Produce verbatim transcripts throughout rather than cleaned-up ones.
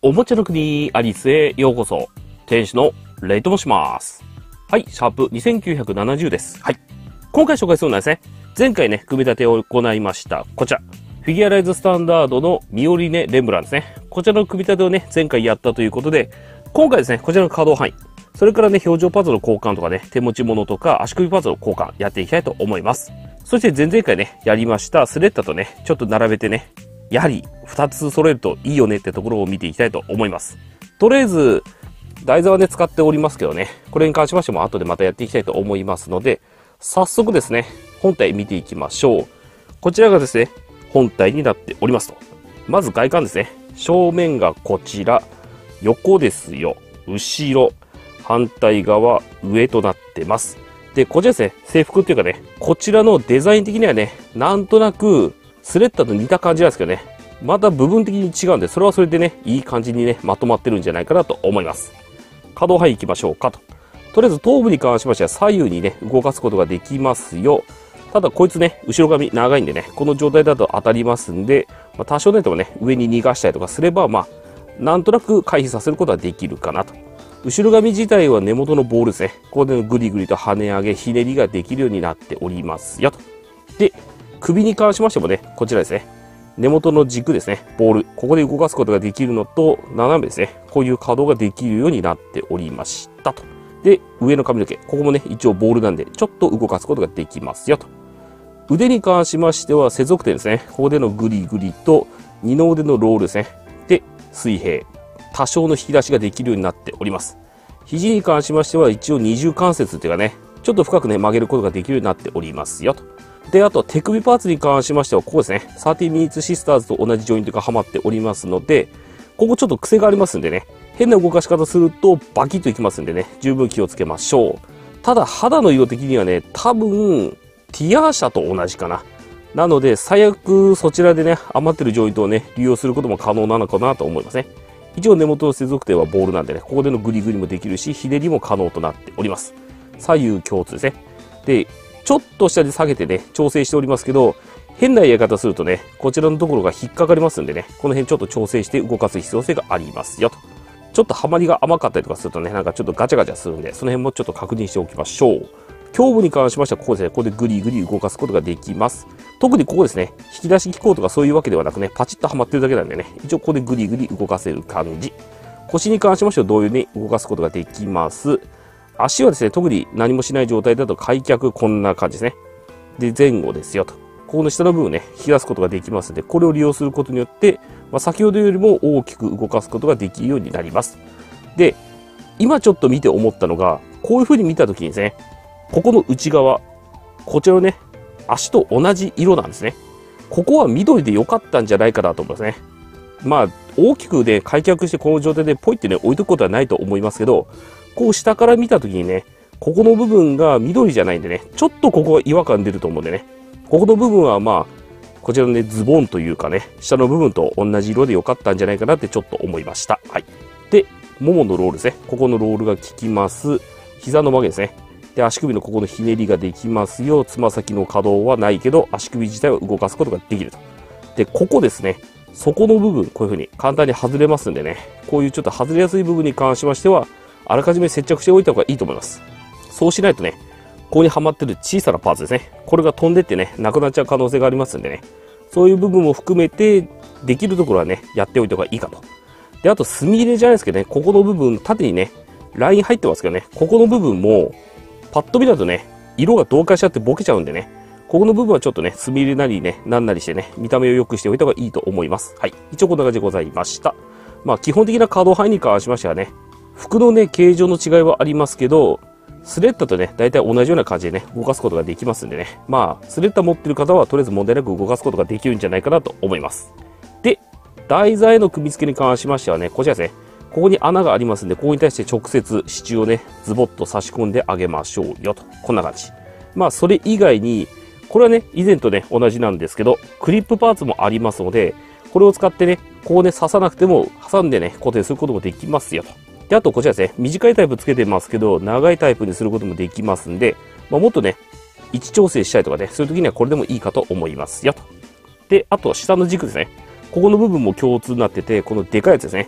おもちゃの国アリスへようこそ。店主のレイと申します。はい、シャープにせんきゅうひゃくななじゅうです。はい。今回紹介するのはですね、前回ね、組み立てを行いました。こちら。フィギュアライズスタンダードのミオリネ・レンブランですね。こちらの組み立てをね、前回やったということで、今回ですね、こちらの可動範囲。それからね、表情パズルの交換とかね、手持ち物とか足首パズルの交換やっていきたいと思います。そして前々回ね、やりましたスレッタとね、ちょっと並べてね、やはりふたつ揃えるといいよねってところを見ていきたいと思います。とりあえず、台座はね、使っておりますけどね、これに関しましても後でまたやっていきたいと思いますので、早速ですね、本体見ていきましょう。こちらがですね、本体になっておりますと。まず外観ですね。正面がこちら、横ですよ、後ろ、反対側、上となってます。で、こちらですね、制服っていうかね、こちらのデザイン的にはね、なんとなく、スレッタと似た感じなんですけどね、また部分的に違うんで、それはそれでね、いい感じにね、まとまってるんじゃないかなと思います。可動範囲行きましょうかと。とりあえず頭部に関しましては左右にね、動かすことができますよ。ただこいつね、後ろ髪長いんでね、この状態だと当たりますんで、まあ、多少ね、でもね、上に逃がしたりとかすれば、まあ、なんとなく回避させることはできるかなと。後ろ髪自体は根元のボールですね。ここでのグリグリと跳ね上げ、ひねりができるようになっておりますよと。で、首に関しましてもね、こちらですね。根元の軸ですね。ボール。ここで動かすことができるのと、斜めですね。こういう可動ができるようになっておりましたと。で、上の髪の毛。ここもね、一応ボールなんで、ちょっと動かすことができますよと。腕に関しましては、接続点ですね。ここでのグリグリと、二の腕のロールですね。で、水平。多少の引き出しができるようになっております。肘に関しましては、一応二重関節っていうかね、ちょっと深くね、曲げることができるようになっておりますよと。で、あと手首パーツに関しましては、ここですね。サーティーミニッツシスターズと同じジョイントがはまっておりますので、ここちょっと癖がありますんでね、変な動かし方するとバキッといきますんでね、十分気をつけましょう。ただ、肌の色的にはね、多分、ティアーシャと同じかな。なので、最悪そちらでね、余ってるジョイントをね、利用することも可能なのかなと思いますね。一応根元の接続点はボールなんでね、ここでのグリグリもできるし、ひねりも可能となっております。左右共通ですね。で、ちょっと下で下げてね、調整しておりますけど、変なやり方するとね、こちらのところが引っかかりますんでね、この辺ちょっと調整して動かす必要性がありますよと。ちょっとハマりが甘かったりとかするとね、なんかちょっとガチャガチャするんで、その辺もちょっと確認しておきましょう。胸部に関しましてはここですね、ここでグリグリ動かすことができます。特にここですね、引き出し機構とかそういうわけではなくね、パチッとはまってるだけなんでね、一応ここでグリグリ動かせる感じ。腰に関しましては同様に動かすことができます。足はですね、特に何もしない状態だと開脚こんな感じですね。で、前後ですよと。ここの下の部分をね、引き出すことができますので、これを利用することによって、まあ、先ほどよりも大きく動かすことができるようになります。で、今ちょっと見て思ったのが、こういう風に見たときにですね、ここの内側、こちらのね、足と同じ色なんですね。ここは緑で良かったんじゃないかなと思いますね。まあ、大きくね、開脚してこの状態でポイってね、置いとくことはないと思いますけど、こう下から見たときにね、ここの部分が緑じゃないんでね、ちょっとここは違和感出ると思うんでね、ここの部分はまあ、こちらのね、ズボンというかね、下の部分と同じ色で良かったんじゃないかなってちょっと思いました。はい。で、もものロールですね。ここのロールが効きます。膝の曲げですね。で、足首のここのひねりができますよ。つま先の可動はないけど、足首自体は動かすことができると。で、ここですね。底の部分、こういう風に簡単に外れますんでね、こういうちょっと外れやすい部分に関しましては、あらかじめ接着しておいた方がいいと思います。そうしないとね、ここにはまってる小さなパーツですね。これが飛んでってね、なくなっちゃう可能性がありますんでね。そういう部分も含めて、できるところはね、やっておいた方がいいかと。で、あと、墨入れじゃないですけどね、ここの部分、縦にね、ライン入ってますけどね、ここの部分も、パッと見だとね、色が同化しちゃってボケちゃうんでね、ここの部分はちょっとね、墨入れなりね、なんなりしてね、見た目を良くしておいた方がいいと思います。はい。一応こんな感じでございました。まあ、基本的な可動範囲に関しましてはね、服のね、形状の違いはありますけど、スレッタとね、大体同じような感じでね、動かすことができますんでね。まあ、スレッタ持ってる方はとりあえず問題なく動かすことができるんじゃないかなと思います。で、台座への組み付けに関しましてはね、こちらですね。ここに穴がありますんで、ここに対して直接支柱をね、ズボッと差し込んであげましょうよと。こんな感じ。まあ、それ以外に、これはね、以前とね、同じなんですけど、クリップパーツもありますので、これを使ってね、こうね、刺さなくても、挟んでね、固定することもできますよと。で、あとこちらですね、短いタイプつけてますけど、長いタイプにすることもできますんで、まあ、もっとね、位置調整したいとかね、そういう時にはこれでもいいかと思いますよと。で、あと下の軸ですね。ここの部分も共通になってて、このでかいやつですね。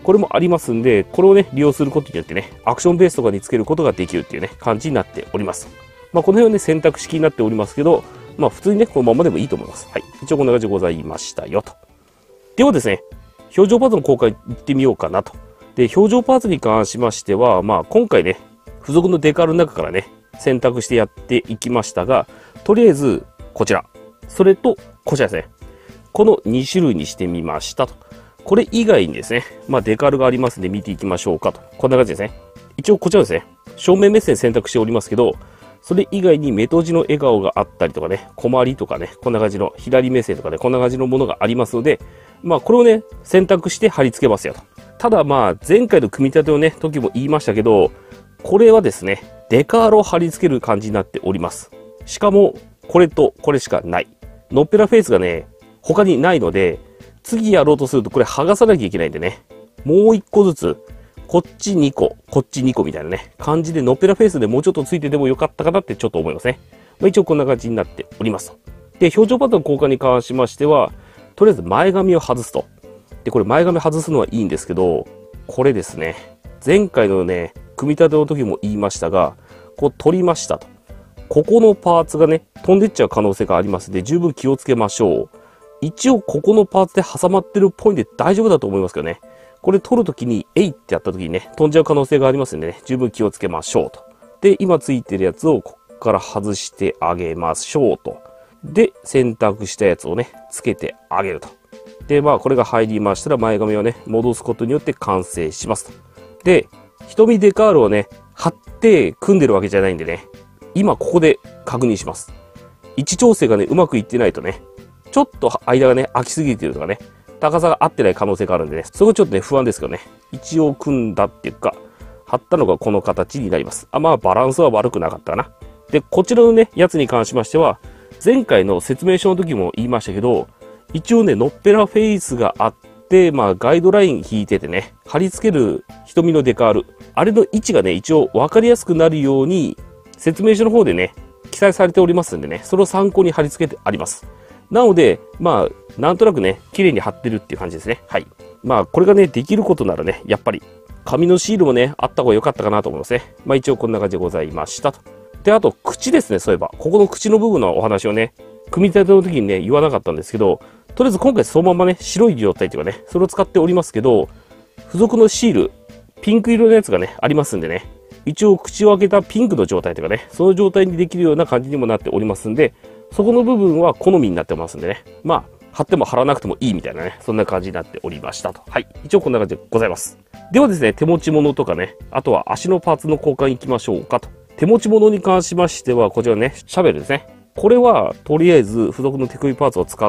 これもありますんで、これをね、利用することによってね、アクションベースとかにつけることができるっていうね、感じになっております。まあ、この辺はね、選択式になっておりますけど、まあ、普通にね、このままでもいいと思います。はい。一応こんな感じでございましたよ、と。ではですね、表情パーツの交換行ってみようかなと。で、表情パーツに関しましては、まあ、今回ね、付属のデカールの中からね、選択してやっていきましたが、とりあえず、こちら。それと、こちらですね。このに種類にしてみましたと。これ以外にですね、まあ、デカールがありますんで見ていきましょうかと。こんな感じですね。一応こちらですね、正面目線選択しておりますけど、それ以外に目閉じの笑顔があったりとかね、小回りとかね、こんな感じの左目線とかね、こんな感じのものがありますので、まあこれをね、選択して貼り付けますよと。ただまあ前回の組み立てをね、時も言いましたけど、これはですね、デカールを貼り付ける感じになっております。しかも、これとこれしかない。ノッペラフェイスがね、他にないので、次やろうとするとこれ剥がさなきゃいけないんでね、もう一個ずつ、こっちにこ、こっちにこみたいなね、感じでノッペラフェイスでもうちょっとついててもよかったかなってちょっと思いますね。まあ、一応こんな感じになっておりますと。で、表情パターンの交換に関しましては、とりあえず前髪を外すと。で、これ前髪外すのはいいんですけど、これですね、前回のね、組み立ての時も言いましたが、こう取りましたと。ここのパーツがね、飛んでっちゃう可能性がありますので、十分気をつけましょう。一応ここのパーツで挟まってるっぽいんで大丈夫だと思いますけどね。これ取るときに、えいってやったときにね、飛んじゃう可能性がありますんでね、十分気をつけましょうと。で、今ついてるやつをここから外してあげましょうと。で、選択したやつをね、つけてあげると。で、まあこれが入りましたら前髪をね、戻すことによって完成しますと。で、瞳デカールをね、貼って組んでるわけじゃないんでね、今ここで確認します。位置調整がね、うまくいってないとね、ちょっと間がね、空きすぎてるとかね、高さが合ってない可能性があるんでね、そこちょっとね、不安ですけどね、一応組んだっていうか、貼ったのがこの形になります。あ、まあバランスは悪くなかったかな。で、こちらのね、やつに関しましては、前回の説明書の時も言いましたけど、一応ね、ノッペラフェイスがあって、まあガイドライン引いててね、貼り付ける瞳のデカール、あれの位置がね、一応分かりやすくなるように、説明書の方でね、記載されておりますんでね、それを参考に貼り付けてあります。なので、まあ、なんとなくね、綺麗に貼ってるっていう感じですね。はい。まあ、これがね、できることならね、やっぱり、紙のシールもね、あった方が良かったかなと思いますね。まあ、一応こんな感じでございましたと。で、あと、口ですね、そういえば。ここの口の部分のお話をね、組み立ての時にね、言わなかったんですけど、とりあえず今回そのままね、白い状態っていうかね、それを使っておりますけど、付属のシール、ピンク色のやつがね、ありますんでね、一応口を開けたピンクの状態というかね、その状態にできるような感じにもなっておりますんで、そこの部分は好みになってますんでね。まあ、貼っても貼らなくてもいいみたいなね、そんな感じになっておりましたと。はい。一応こんな感じでございます。ではですね、手持ち物とかね、あとは足のパーツの交換行きましょうかと。手持ち物に関しましては、こちらね、シャベルですね。これは、とりあえず、付属の手首パーツを使って、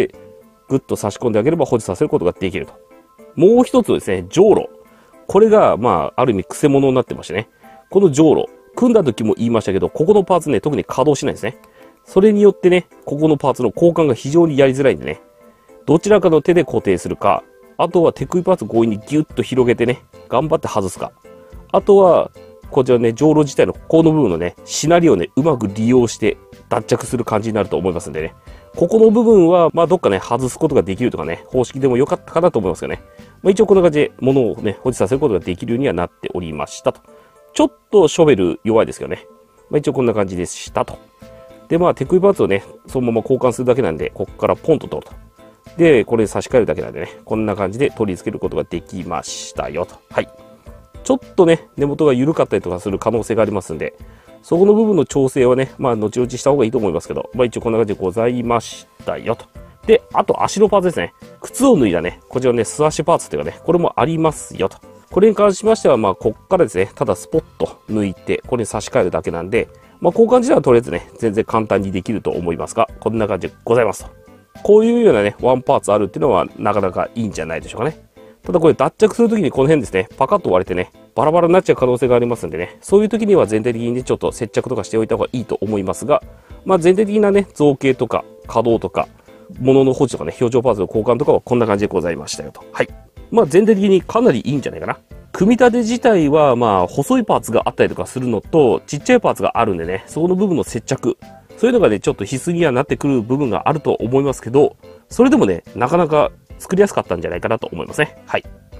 ぐっと差し込んであげれば保持させることができると。もう一つですね、じょうろ。これが、まあ、ある意味、癖物になってましてね。このじょうろ、組んだ時も言いましたけど、ここのパーツね、特に稼働しないんですね。それによってね、ここのパーツの交換が非常にやりづらいんでね、どちらかの手で固定するか、あとは手首パーツを強引にギュッと広げてね、頑張って外すか。あとは、こちらね、じょうろ自体のこの部分のね、しなりをね、うまく利用して脱着する感じになると思いますんでね。ここの部分は、まあ、どっかね、外すことができるとかね、方式でも良かったかなと思いますよね。まあ、一応こんな感じで物をね、保持させることができるようにはなっておりましたと。ちょっとショベル弱いですけどね。まあ、一応こんな感じでしたと。で、まあ、手首パーツをね、そのまま交換するだけなんで、ここからポンと取ると。で、これ差し替えるだけなんでね、こんな感じで取り付けることができましたよと。はい。ちょっとね、根元が緩かったりとかする可能性がありますんで、そこの部分の調整はね、まあ、後々した方がいいと思いますけど、まあ、一応こんな感じでございましたよと。で、あと足のパーツですね。靴を脱いだね、こちらね、素足パーツというかね、これもありますよと。これに関しましては、まあ、こっからですね、ただスポッと抜いて、これに差し替えるだけなんで、まあ、交換自体はとりあえずね、全然簡単にできると思いますが、こんな感じでございますと。こういうようなね、ワンパーツあるっていうのは、なかなかいいんじゃないでしょうかね。ただこれ脱着するときにこの辺ですね、パカッと割れてね、バラバラになっちゃう可能性がありますんでね、そういうときには全体的にね、ちょっと接着とかしておいた方がいいと思いますが、まあ、全体的なね、造形とか、可動とか、物の保持とかね、表情パーツの交換とかはこんな感じでございましたよと。はい。まあ、全体的にかなりいいんじゃないかな。組み立て自体は、まあ、細いパーツがあったりとかするのと、ちっちゃいパーツがあるんでね、そこの部分の接着、そういうのがね、ちょっと必須にはなってくる部分があると思いますけど、それでもね、なかなか作りやすかったんじゃないかなと思いますね。はい。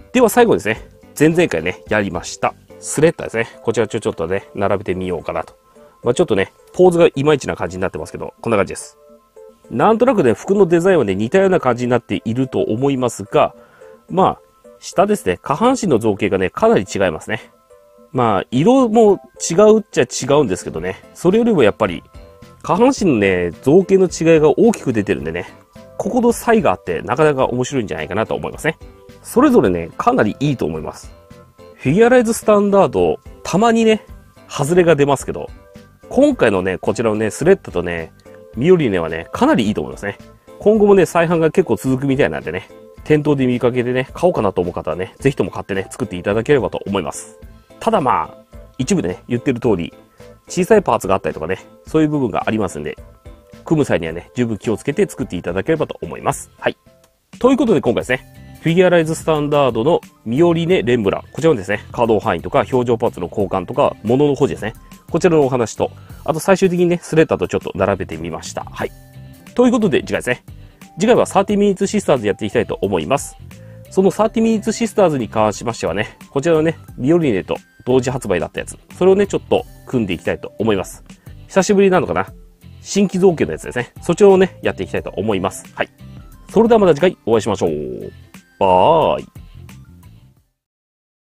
では最後にですね、前々回ね、やりました、スレッタですね。こちらちょちょっとね、並べてみようかなと。まあちょっとね、ポーズがいまいちな感じになってますけど、こんな感じです。なんとなくね、服のデザインはね、似たような感じになっていると思いますが、まあ、下ですね、下半身の造形がね、かなり違いますね。まあ、色も違うっちゃ違うんですけどね、それよりもやっぱり、下半身のね、造形の違いが大きく出てるんでね、ここの差異があって、なかなか面白いんじゃないかなと思いますね。それぞれね、かなりいいと思います。フィギュアライズスタンダード、たまにね、外れが出ますけど、今回のね、こちらのね、スレッタとね、ミオリネはね、かなりいいと思いますね。今後もね、再販が結構続くみたいなんでね、店頭で見かけてね、買おうかなと思う方はね、ぜひとも買ってね、作っていただければと思います。ただまあ、一部でね、言ってる通り、小さいパーツがあったりとかね、そういう部分がありますんで、組む際にはね、十分気をつけて作っていただければと思います。はい。ということで今回ですね、フィギュアライズスタンダードのミオリネ・レンブラン。こちらのですね、可動範囲とか表情パーツの交換とか、物の保持ですね。こちらのお話と、あと最終的にね、スレッタとちょっと並べてみました。はい。ということで次回ですね。次回はさんじゅうミニッツシスターズやっていきたいと思います。そのさんじゅうミニッツシスターズに関しましてはね、こちらのね、ミオリネと同時発売だったやつ。それをね、ちょっと組んでいきたいと思います。久しぶりなのかな？新規造形のやつですね。そちらをね、やっていきたいと思います。はい。それではまた次回お会いしましょう。バーイ。